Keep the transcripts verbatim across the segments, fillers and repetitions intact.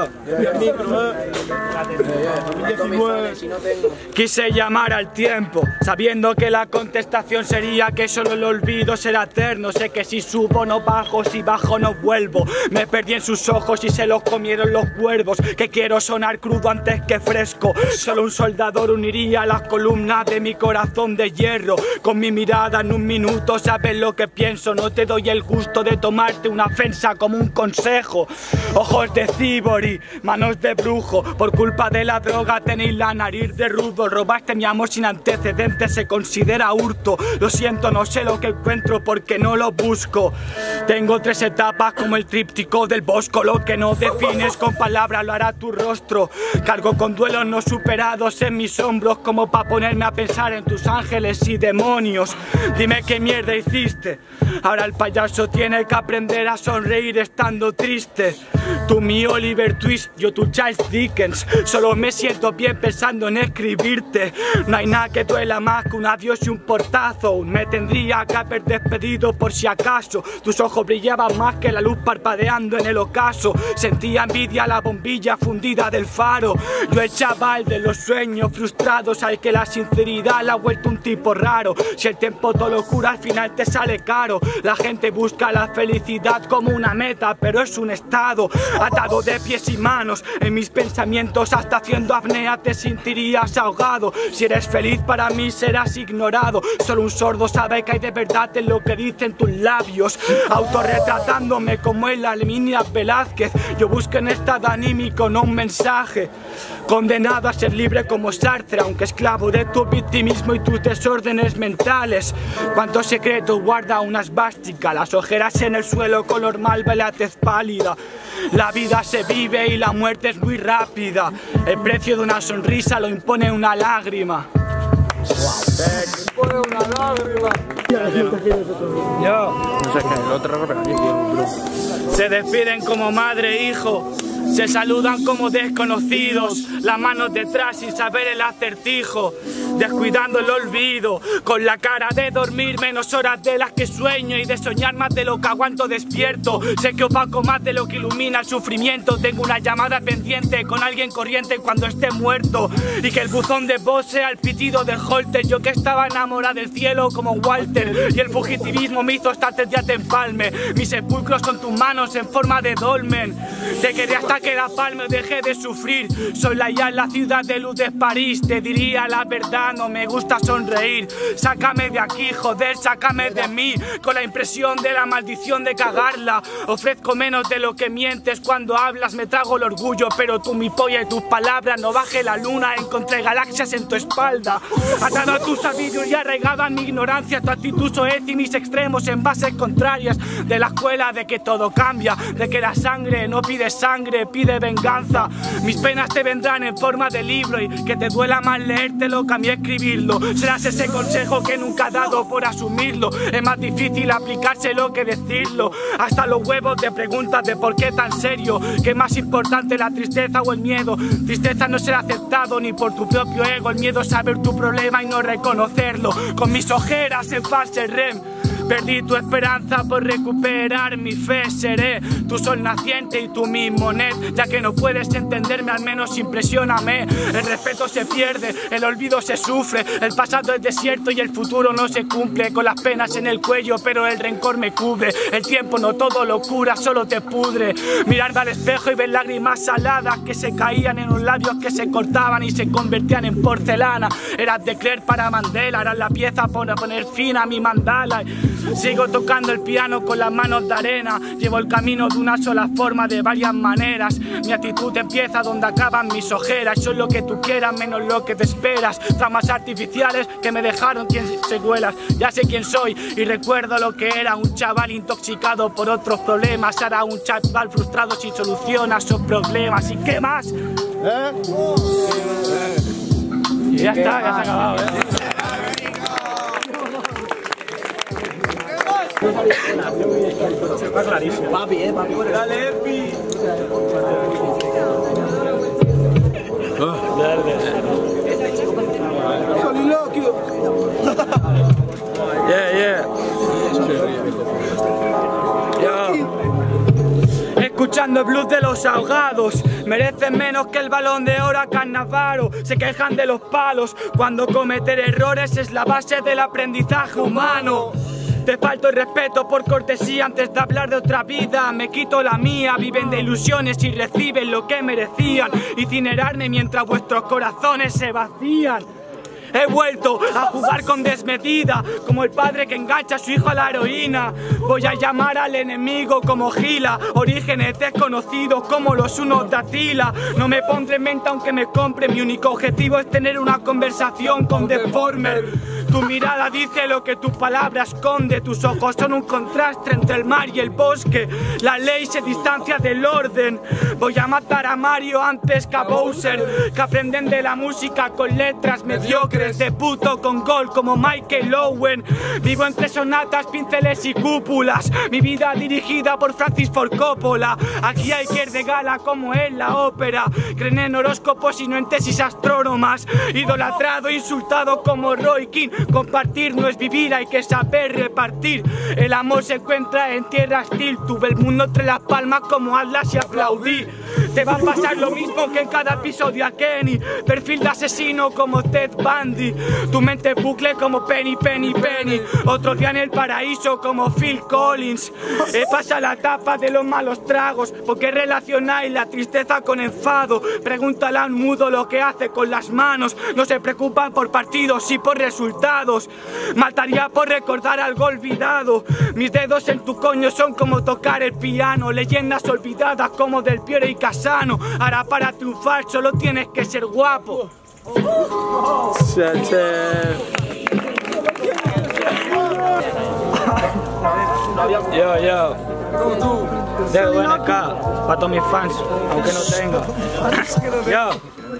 ya. El micro, eh. Quise llamar al tiempo, sabiendo que la contestación sería que solo el olvido será eterno. Sé que si subo no bajo, si bajo no vuelvo. Me perdí en sus ojos y se los comieron los cuervos. Que quiero sonar crudo antes que fresco. Solo un soldador uniría las columnas de mi corazón de hierro. Con mi mirada en un minuto sabes lo que pienso. No te doy el gusto de tomarte una ofensa como un consejo. Ojos de cibori, manos de brujo. Por culpa de la droga tenéis la nariz de rudo. Robaste mi amor sin antecedentes, se considera hurto. Lo siento, no sé lo que encuentro porque no lo busco. Tengo tres etapas como el tríptico del Bosco. Lo que no defines con palabras lo hará tu rostro. Cargo con duelos no superados en mis hombros, como para ponerme a pensar en tus ángeles y demonios. Dime qué mierda hiciste. Ahora el payaso tiene que aprender a sonreír estando triste. Tú mi Oliver Twist, yo tu Charles Dickens. Solo me siento bien pensando en escribirte. No hay nada que duela más que un adiós y un portazo. Me tendría que haber despedido por si acaso. Tus ojos brillaban más que la luz parpadeando en el ocaso. Sentía envidia a la bombilla fundida del faro. Yo el chaval de los sueños frustrados, al que la sinceridad le ha vuelto un tipo raro. Si el tiempo todo lo cura al final te sale caro. La gente busca la felicidad como una meta, pero es un estado atado de pies y manos. En mis pensamientos hasta haciendo apnea te sentirías ahogado. Si eres feliz para mí serás ignorado. Solo un sordo sabe que hay de verdad en lo que dicen tus labios. Autorretratándome como en la Leminia Velázquez. Yo busco en estado anímico, no un mensaje. Condenado a ser libre como Sartre, aunque esclavo de tu victimismo y tus desórdenes mentales. Cuántos secretos guarda una esvástica. Las ojeras en el suelo, color malva y la tez pálida. La vida se vive y la muerte es muy rápida. El precio de una sonrisa lo impone una lágrima. Impone una lágrima. Yo. No sé qué, el otro Se despiden como madre e hijo. Se saludan como desconocidos, las manos detrás sin saber el acertijo, descuidando el olvido, con la cara de dormir menos horas de las que sueño y de soñar más de lo que aguanto despierto. Sé que opaco más de lo que ilumina el sufrimiento. Tengo una llamada pendiente con alguien corriente cuando esté muerto, y que el buzón de voz sea el pitido del holter. Yo que estaba enamorada del cielo como Walter, y el fugitivismo me hizo estar tres días de empalme. Mis sepulcros son tus manos en forma de dolmen. Te quedé hasta que la palma dejé de sufrir. Soy la ya en la ciudad de luz de París. Te diría la verdad, no me gusta sonreír. Sácame de aquí, joder, sácame de mí. Con la impresión de la maldición de cagarla. Ofrezco menos de lo que mientes cuando hablas. Me trago el orgullo, pero tú mi polla y tus palabras. No baje la luna, encontré galaxias en tu espalda. Atado a tu sabiduría, arraigado en mi ignorancia. Tu actitud soez y mis extremos en bases contrarias. De la escuela de que todo cambia, de que la sangre no pide sangre, pide venganza. Mis penas te vendrán en forma de libro, y que te duela más leértelo que a mí escribirlo. Serás ese consejo que nunca he dado por asumirlo. Es más difícil aplicárselo que decirlo. Hasta los huevos de preguntas de por qué tan serio. ¿Qué es más importante, la tristeza o el miedo? Tristeza no ser aceptado ni por tu propio ego. El miedo es saber tu problema y no reconocerlo. Con mis ojeras en fase REM perdí tu esperanza por recuperar mi fe. Seré tu sol naciente y tu mismo net. Ya que no puedes entenderme, al menos impresióname. El respeto se pierde, el olvido se sufre. El pasado es desierto y el futuro no se cumple. Con las penas en el cuello, pero el rencor me cubre. El tiempo no todo lo cura, solo te pudre. Mirar al espejo y ver lágrimas saladas que se caían en los labios que se cortaban y se convertían en porcelana. Eras de creer para Mandela, eras la pieza para poner fin a mi mandala. Sigo tocando el piano con las manos de arena. Llevo el camino de una sola forma, de varias maneras. Mi actitud empieza donde acaban mis ojeras. Soy lo que tú quieras, menos lo que te esperas. Tramas artificiales que me dejaron sin secuelas. Ya sé quién soy y recuerdo lo que era. Un chaval intoxicado por otros problemas. Ahora un chaval frustrado sin solución a sus problemas. ¿Y qué más? ¿Eh? Y ya está, ya se ha acabado, ¿eh? Está clarísimo. Papi, eh, papi. Dale, Epi. Soliloquio. Yeah, yeah. Yo. Escucha Escuchando el blues de los ahogados, merecen menos que el Balón de Oro a Cannavaro. Se quejan de los palos cuando cometer errores es la base del aprendizaje humano. Te falto el respeto por cortesía antes de hablar de otra vida. Me quito la mía, viven de ilusiones y reciben lo que merecían. Incinerarme mientras vuestros corazones se vacían. He vuelto a jugar con desmedida, como el padre que engancha a su hijo a la heroína. Voy a llamar al enemigo como Gila, orígenes desconocidos como los unos de Atila. No me pondré en mente aunque me compre, mi único objetivo es tener una conversación con Deformer. Tu mirada dice lo que tu palabra esconde, tus ojos son un contraste entre el mar y el bosque. La ley se distancia del orden. Voy a matar a Mario antes que a Bowser, que aprenden de la música con letras mediocres. Debuto con gol como Michael Owen. Vivo entre sonatas, pinceles y cúpulas. Mi vida dirigida por Francis Ford Coppola. Aquí hay que ir de gala como en la ópera. Creen en horóscopos y no en tesis astrónomas. Idolatrado, insultado como Roy King. Compartir no es vivir, hay que saber repartir. El amor se encuentra en tierra hostil. Tuve el mundo entre las palmas como Atlas y aplaudí. Te va a pasar lo mismo que en cada episodio a Kenny. Perfil de asesino como Ted Bundy. Tu mente bucle como Penny, Penny, Penny. Otro día en el paraíso como Phil Collins. He pasado la etapa de los malos tragos. ¿Por qué relacionáis la tristeza con enfado? Pregúntale a un mudo lo que hace con las manos. No se preocupan por partidos y por resultados. Mataría por recordar algo olvidado. Mis dedos en tu coño son como tocar el piano. Leyendas olvidadas como Del Piero y Casano. Ahora para triunfar solo tienes que ser guapo. Yo, yo. De buena acá, para todos mis fans, aunque no tengo. Yo.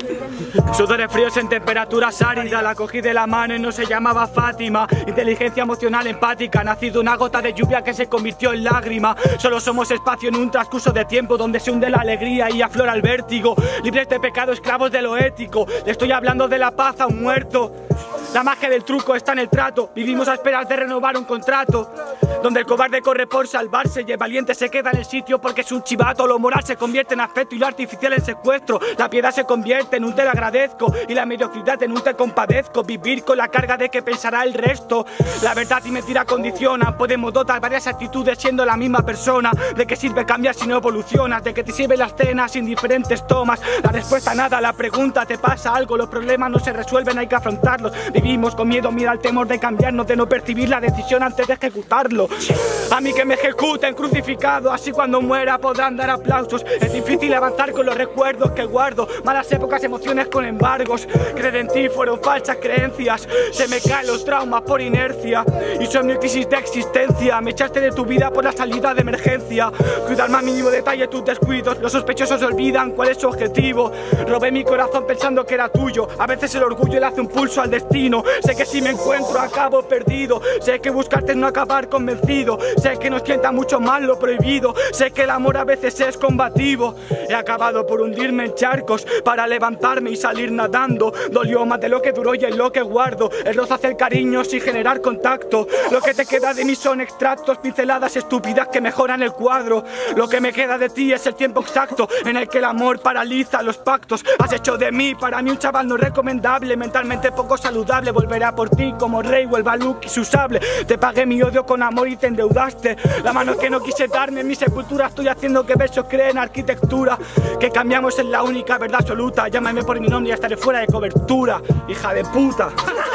Sudores fríos en temperaturas áridas, la cogí de la mano y no se llamaba Fátima. Inteligencia emocional empática, nacido una gota de lluvia que se convirtió en lágrima. Solo somos espacio en un transcurso de tiempo donde se hunde la alegría y aflora el vértigo. Libres de pecado, esclavos de lo ético. Le estoy hablando de la paz a un muerto. La magia del truco está en el trato. Vivimos a esperar de renovar un contrato donde el cobarde corre por salvarse y el valiente se queda en el sitio porque es un chivato. Lo moral se convierte en afecto y lo artificial en secuestro. La piedad se convierte en un te lo agradezco y la mediocridad en un te compadezco. Vivir con la carga de que pensará el resto. La verdad y mentira condicionan. Podemos dotar varias actitudes siendo la misma persona. ¿De qué sirve cambiar si no evolucionas? ¿De qué te sirven las cenas sin diferentes tomas? La respuesta nada, la pregunta te pasa algo. Los problemas no se resuelven, hay que afrontarlos. Vivimos con miedo, mira el temor de cambiarnos, de no percibir la decisión antes de ejecutarlo. A mí que me ejecuten crucificado, así cuando muera podrán dar aplausos. Es difícil avanzar con los recuerdos que guardo. Malas épocas, emociones con embargos. Creer en ti fueron falsas creencias. Se me caen los traumas por inercia y son mi crisis de existencia. Me echaste de tu vida por la salida de emergencia. Cuidar más mínimo detalle tus descuidos. Los sospechosos olvidan cuál es su objetivo. Robé mi corazón pensando que era tuyo. A veces el orgullo le hace un pulso al destino. Sé que si me encuentro acabo perdido. Sé que buscarte es no acabar convencido. Sé que nos sienta mucho más lo prohibido. Sé que el amor a veces es combativo. He acabado por hundirme en charcos para levantarme y salir nadando. Dolió más de lo que duró y en lo que guardo. El roce hace el cariño sin generar contacto. Lo que te queda de mí son extractos, pinceladas estúpidas que mejoran el cuadro. Lo que me queda de ti es el tiempo exacto en el que el amor paraliza los pactos. Has hecho de mí para mí un chaval no recomendable, mentalmente poco saludable. Volveré a por ti como rey, vuelva Luke y su sable. Te pagué mi odio con amor y te endeudaste. La mano que no quise darme en mi sepultura. Estoy haciendo que versos creen arquitectura. Que cambiamos en la única verdad absoluta. Llámame por mi nombre y estaré fuera de cobertura. Hija de puta.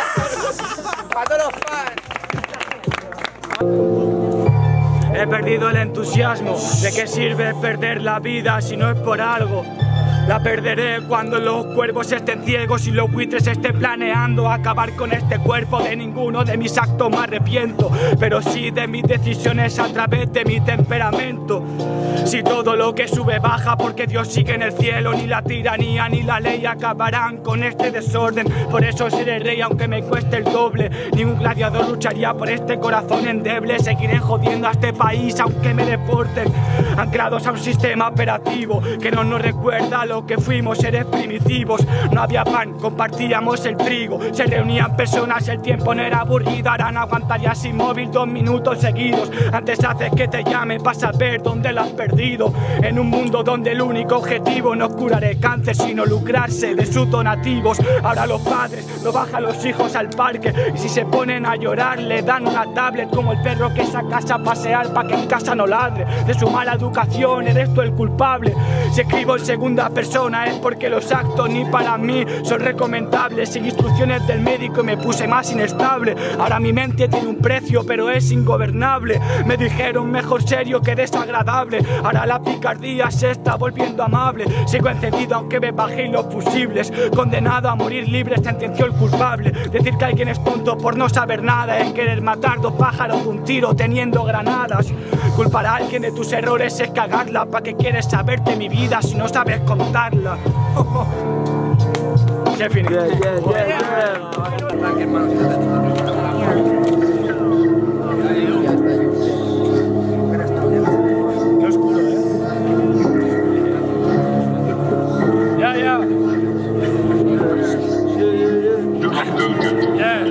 Para todos los fans. He perdido el entusiasmo. ¿De qué sirve perder la vida si no es por algo? La perderé cuando los cuervos estén ciegos y los buitres estén planeando acabar con este cuerpo. De ninguno de mis actos me arrepiento, pero sí de mis decisiones a través de mi temperamento. Si todo lo que sube baja porque Dios sigue en el cielo, ni la tiranía ni la ley acabarán con este desorden. Por eso seré rey aunque me cueste el doble. Ningún gladiador lucharía por este corazón endeble. Seguiré jodiendo a este país aunque me deporten, anclados a un sistema operativo que no nos recuerda lo claro que fuimos seres primitivos. No había pan, compartíamos el trigo. Se reunían personas, el tiempo no era aburrido. Ahora no aguantarías inmóvil dos minutos seguidos. Antes haces que te llame para saber dónde lo has perdido. En un mundo donde el único objetivo no es curar el cáncer, sino lucrarse de sus donativos. Ahora los padres lo bajan a los hijos al parque, y si se ponen a llorar le dan una tablet, como el perro que saca a pasear para que en casa no ladre. De su mala educación eres tú el culpable. Si escribo en segunda persona es porque los actos ni para mí son recomendables. Sin instrucciones del médico me puse más inestable. Ahora mi mente tiene un precio pero es ingobernable. Me dijeron mejor serio que desagradable. Ahora la picardía se está volviendo amable. Sigo encendido aunque me bajé los fusibles. Condenado a morir libre sentenció el culpable. Decir que alguien es tonto por no saber nada es querer matar dos pájaros de un tiro teniendo granadas. Culpar a alguien de tus errores es cagarla. ¿Para qué quieres saberte mi vida si no sabes contarla? Yeah, yeah, yeah, yeah. Yeah, yeah.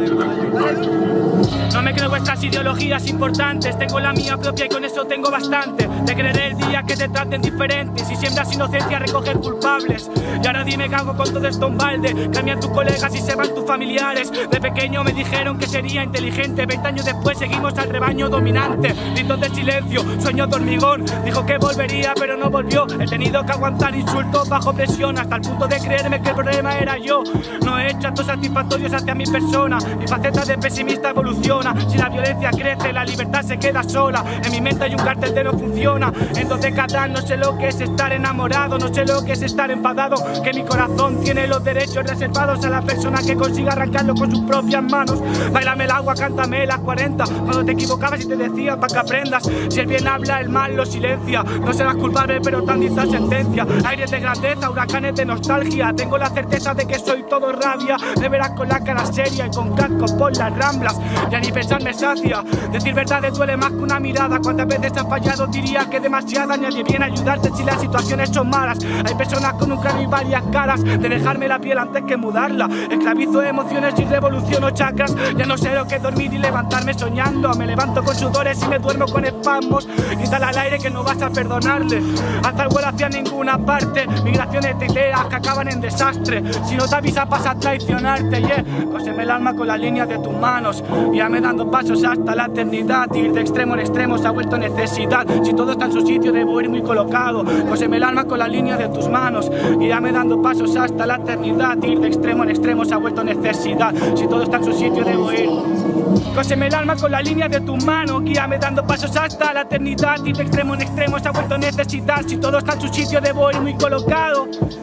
No me creo vuestras ideologías importantes, tengo la mía propia y con eso tengo bastante. Te creeré el día que te traten diferente. Si siembras inocencia recoges culpables. Y ahora dime qué hago con todo esto en balde. Cambian tus colegas y se van tus familiares. De pequeño me dijeron que sería inteligente. Veinte años después seguimos al rebaño dominante. Gritos de silencio, sueños de hormigón. Dijo que volvería pero no volvió. He tenido que aguantar insultos bajo presión, hasta el punto de creerme que el problema era yo. No he hecho actos satisfactorios hacia mi persona. Mi faceta de pesimista evoluciona. Si la violencia crece, la libertad se queda sola. En mi mente hay un cartel de no funciona. En dos décadas no sé lo que es estar enamorado, no sé lo que es estar enfadado. Que mi corazón tiene los derechos reservados a la persona que consiga arrancarlo con sus propias manos. Báilame el agua, cántame las cuarenta. Cuando te equivocabas y te decía para que aprendas. Si el bien habla, el mal lo silencia. No serás culpable pero tan dicta sentencia. Aires de grandeza, huracanes de nostalgia. Tengo la certeza de que soy todo rabia. Me verás con la cara seria y con cascos por las ramblas. Ya ni pensar me sacia. Decir verdades duele más que una mirada. Cuántas veces has fallado diría que demasiadas. Nadie viene a ayudarte si las situaciones son malas. Hay personas con un cráneo y varias caras. De dejarme la piel antes que mudarla. Esclavizo emociones y revoluciono chakras. Ya no sé lo que es dormir y levantarme soñando. Me levanto con sudores y me duermo con espasmos. Grítale al aire que no vas a perdonarle. Hasta el vuelo hacia ninguna parte. Migraciones de ideas que acaban en desastre. Si no te avisas pasa a traicionarte. Yeah. Cóseme el alma con las líneas de tus manos. Guíame dando pasos hasta la eternidad. Ir de extremo en extremo se ha vuelto necesidad. Si todo está en su sitio debo ir muy colocado. Cóseme el alma con las líneas de tus manos. Guíame dando pasos hasta la eternidad. Ir de extremo en extremo se ha vuelto necesidad. Si todo está en su sitio debo ir. Cóseme el alma con la línea de tu mano. Guíame dando pasos hasta la eternidad. Ir de extremo en extremo se ha vuelto necesidad. Si todo está en su sitio debo ir muy colocado.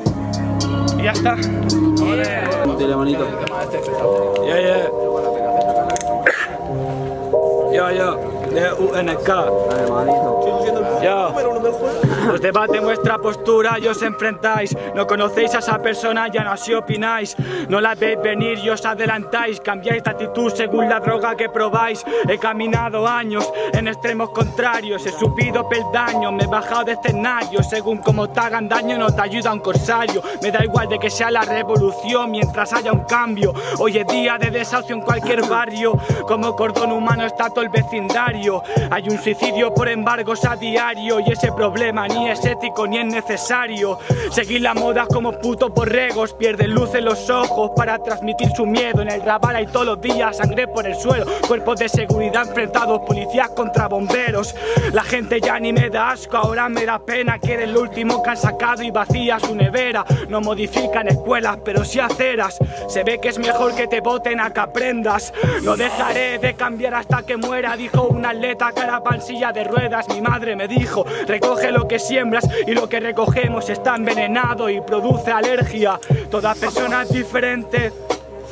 Y ya está. Dile manito. Yeah, yeah. Yo, yo, de U N K. Dale manito. Yo. Os debate vuestra postura y os enfrentáis. No conocéis a esa persona, ya no así opináis. No la veis venir y os adelantáis. Cambiáis de actitud según la droga que probáis. He caminado años en extremos contrarios. He subido peldaños, me he bajado de escenario. Según como te hagan daño no te ayuda un corsario. Me da igual de que sea la revolución mientras haya un cambio. Hoy es día de desahucio en cualquier barrio. Como cordón humano está todo el vecindario. Hay un suicidio por embargos a diario. Y ese problema ni es ético ni es necesario. Seguir la moda como putos borregos. Pierden luz en los ojos para transmitir su miedo. En el Raval hay todos los días sangre por el suelo. Cuerpos de seguridad enfrentados, policías contra bomberos. La gente ya ni me da asco, ahora me da pena. Que eres lo último que han sacado y vacía su nevera. No modifican escuelas pero sí aceras. Se ve que es mejor que te voten a que aprendas. No dejaré de cambiar hasta que muera, dijo un atleta cara pansilla de ruedas. Mi madre me dijo, recoge lo que siembras y lo que recogemos está envenenado y produce alergia. Toda persona es diferente.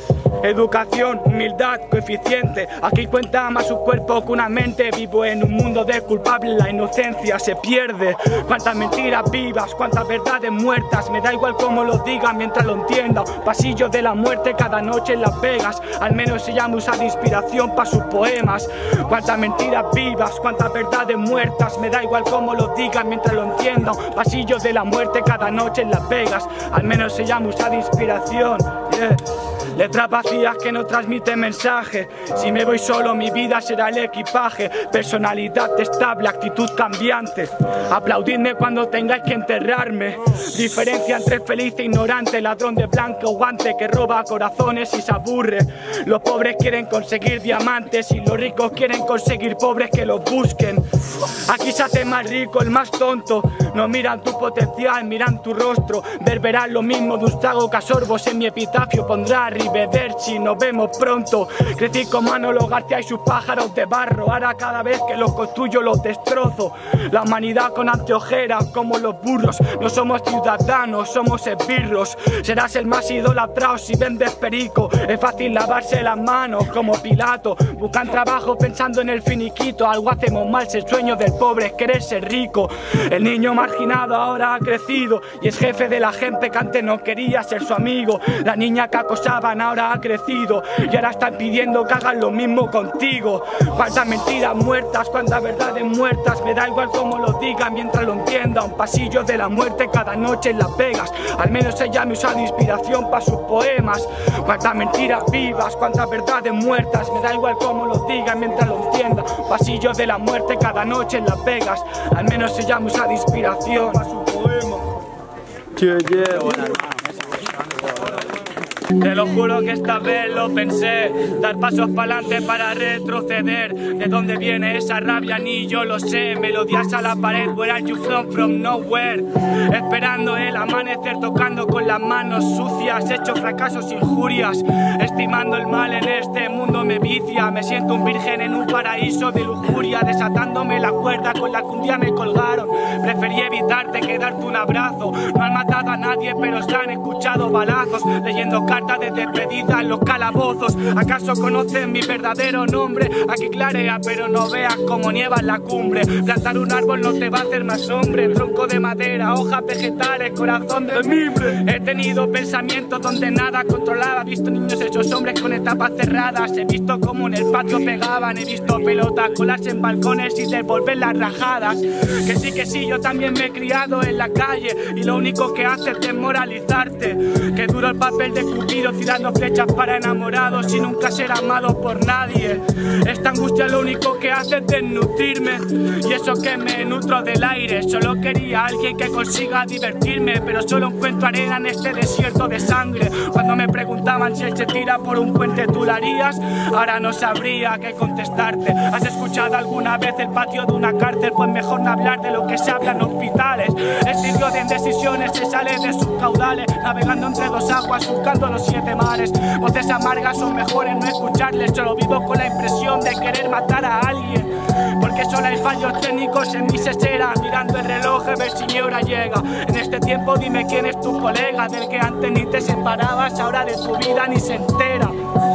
Educación, humildad, coeficiente. Aquí cuenta más un cuerpo que una mente. Vivo en un mundo de culpables, la inocencia se pierde. Cuántas mentiras vivas, cuántas verdades muertas. Me da igual cómo lo digan mientras lo entienda. Pasillos de la muerte cada noche en Las Vegas. Al menos ella me usa de inspiración para sus poemas. Cuántas mentiras vivas, cuántas verdades muertas. Me da igual cómo lo digan mientras lo entiendan. Pasillos de la muerte cada noche en Las Vegas. Al menos ella me usa de inspiración. Yeah. Letras vacías que no transmiten mensaje. Si me voy solo mi vida será el equipaje. Personalidad estable, actitud cambiante. Aplaudidme cuando tengáis que enterrarme. Diferencia entre feliz e ignorante. Ladrón de blanco guante que roba corazones y se aburre. Los pobres quieren conseguir diamantes y los ricos quieren conseguir pobres que los busquen. Aquí se hace más rico el más tonto. No miran tu potencial, miran tu rostro. Verberán lo mismo de un trago que a sorbos. En mi epitafio pondrá Arrivederci, nos vemos pronto. Crecí con Manolo García y sus pájaros de barro. Ahora cada vez que los construyo los destrozo. La humanidad con anteojeras como los burros. No somos ciudadanos, somos esbirros. Serás el más idolatrado si vendes perico. Es fácil lavarse las manos como Pilato. Buscan trabajo pensando en el finiquito. Algo hacemos mal si el sueño del pobre es querer ser rico. El niño marginado ahora ha crecido y es jefe de la gente que antes no quería ser su amigo. La niña que acosaban ahora ha crecido y ahora están pidiendo que hagan lo mismo contigo. Cuántas mentiras muertas, cuántas verdades muertas. Me da igual cómo lo digan mientras lo entiendan. Pasillos de la muerte cada noche en Las Vegas. Al menos ella me usa de inspiración para sus poemas. Cuántas mentiras vivas, cuántas verdades muertas. Me da igual cómo lo digan mientras lo entiendan. Pasillos de la muerte cada noche en Las Vegas. Al menos ella me usa de inspiración para sus poemas. Yeah, yeah. Te lo juro que esta vez lo pensé. Dar pasos para adelante para retroceder. ¿De dónde viene esa rabia? Ni yo lo sé. Melodías a la pared. Where are you from? From nowhere. Esperando el amanecer, tocando con las manos sucias. Hecho fracasos, injurias. Estimando el mal en este mundo me vicia. Me siento un virgen en un paraíso de lujuria. Desatándome la cuerda con la que un día me colgaron. Preferí evitarte que darte un abrazo. No han matado a nadie pero se han escuchado balazos. Leyendo cartas de despedida en los calabozos. ¿Acaso conocen mi verdadero nombre? Aquí clarea pero no veas como nieva en la cumbre. Plantar un árbol no te va a hacer más hombre. Tronco de madera, hojas vegetales, corazón de mimbre. He tenido pensamientos donde nada controlaba. He visto niños hechos hombres con etapas cerradas. He visto como en el patio pegaban. He visto pelotas colarse en balcones y devolver las rajadas. Que sí, que sí, yo también me he criado en la calle y lo único que hace es desmoralizarte. Que duro el papel de Cupido tirando flechas para enamorados y nunca ser amado por nadie. Esta angustia lo único que hace es desnutrirme y eso que me nutro del aire. Solo quería a alguien que consiga divertirme, pero solo encuentro arena en este desierto de sangre. Cuando me preguntaban si él se tira por un puente tú lo harías, ahora no sabría qué contestarte. ¿Has escuchado alguna vez el patio de una cárcel? Pues mejor no hablar de lo que se habla en hospitales. El sitio de indecisiones se sale de sus caudales, navegando entre dos aguas buscando los siete mares. Voces amargas son mejores no escucharles. Solo vivo con la impresión de querer matar a alguien, porque solo hay fallos técnicos en mi sesera. Mirando el reloj a ver si mi hora llega. En este tiempo dime quién es tu colega, del que antes ni te separabas, ahora de tu vida ni se entera.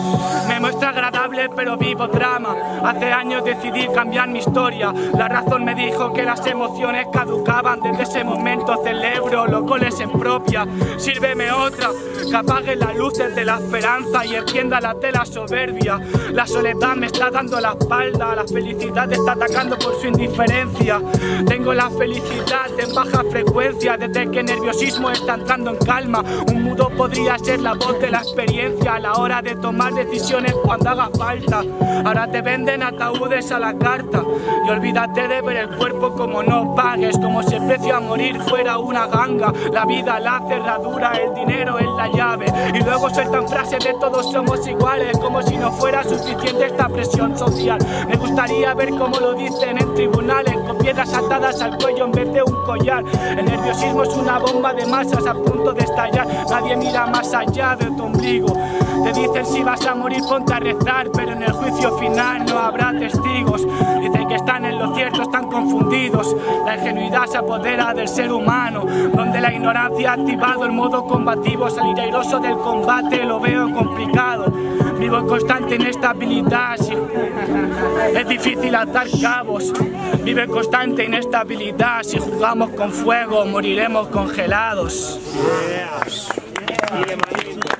Me muestra agradable pero vivo drama. Hace años decidí cambiar mi historia. La razón me dijo que las emociones caducaban. Desde ese momento celebro los goles en propia. Sírveme otra, que apague las luces de la esperanza y encienda la de la soberbia. La soledad me está dando la espalda. La felicidad está atacando por su indiferencia. Tengo la felicidad en baja frecuencia. Desde que el nerviosismo está entrando en calma. Un mudo podría ser la voz de la experiencia a la hora de tomar decisiones cuando haga falta. Ahora te venden ataúdes a la carta y olvídate de ver el cuerpo como no pagues, como si el precio a morir fuera una ganga. La vida, la cerradura, el dinero es la llave y luego sueltan frases de todos somos iguales, como si no fuera suficiente esta presión social. Me gustaría ver cómo lo dicen en tribunales, con piedras atadas al cuello en vez de un collar. El nerviosismo es una bomba de masas a punto de estallar. Nadie mira más allá de tu ombligo. Te dicen si vas a morir ponte a rezar, pero en el juicio final no habrá testigos. Dicen que está están en lo cierto, están confundidos. La ingenuidad se apodera del ser humano, donde la ignorancia ha activado el modo combativo. Salir airoso del combate lo veo complicado. Vivo en constante inestabilidad, si... es difícil atar cabos. Vive en constante inestabilidad, si jugamos con fuego moriremos congelados. Yeah.